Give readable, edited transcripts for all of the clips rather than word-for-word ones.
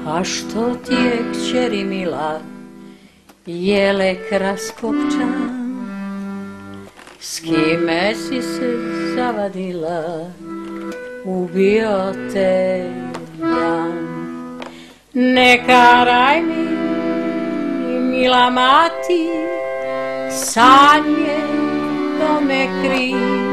A što ti je, kćeri mila, Jele Kraskopčan? S kime si se zavadila, ubio te dan? Ne karaj mi, mila mati, sanje tome kriv.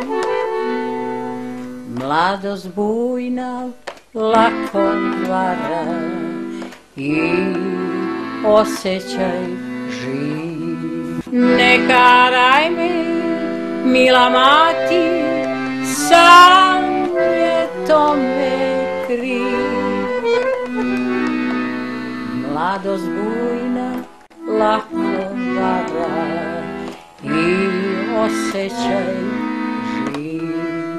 Mladost bujna lako vara i osjećaj živ. Ne karaj me, mila mati, sanje tome kriv. Mladost bujna lako vara i osjećaj živ.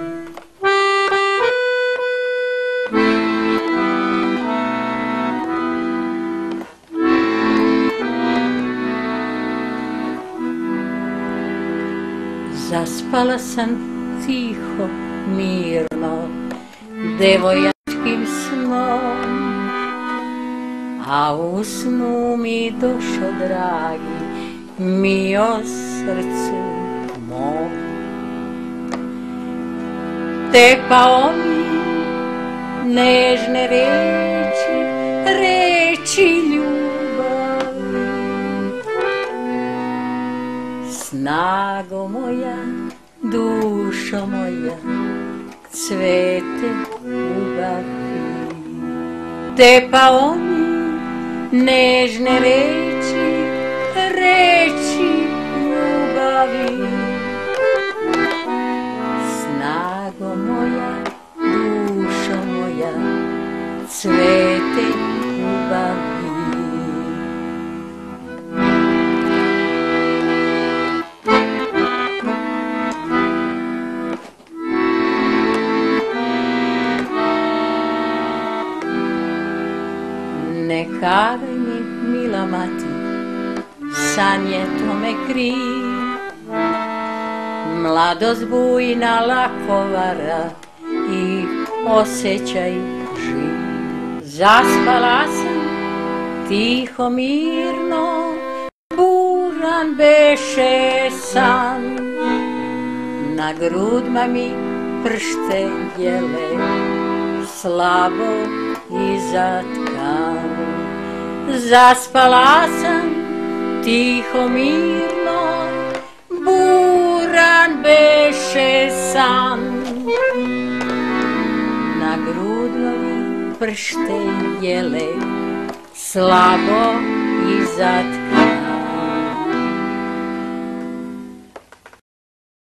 Zaspala sam tiho, mirno, devojačkim snom, a u snu mi došo dragi, mi o srcu mom. Te pa oni nežne reči, reči ljubavi. Snago moja, dušo moja, cvete ljubavi. Te pa oni nežne reči, reči ljubavi. Snago moja, dušo moja, cvete ljubavi. Ne karaj mi, mila mati, sanje tome kriv. Mladost bujna lako vara i osjećaj živ. Zaspala sam tiho, mirno, buran beše san. Na grudma mi pršte jele, slabo iza tkan. Zaspala sam tiho, mirno, buran beše san. Na grudma mi pršte jele, slabo iza tkan.